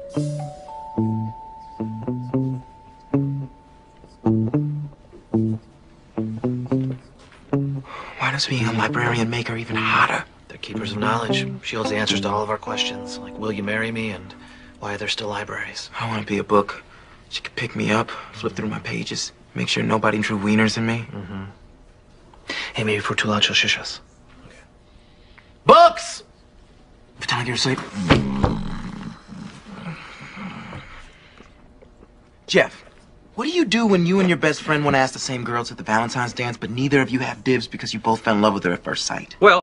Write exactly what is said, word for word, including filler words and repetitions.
Why does being a librarian make her even hotter? They're keepers of knowledge. She holds the answers to all of our questions, like will you marry me and why are there still libraries? I want to be a book. She could pick me up, flip through my pages, make sure nobody drew wieners in me. Mm-hmm. Hey, maybe for too long she'll shush us. Okay. Books! Pretend like you're asleep. Jeff, what do you do when you and your best friend want to ask the same girl to the Valentine's dance, but neither of you have dibs because you both fell in love with her at first sight? Well,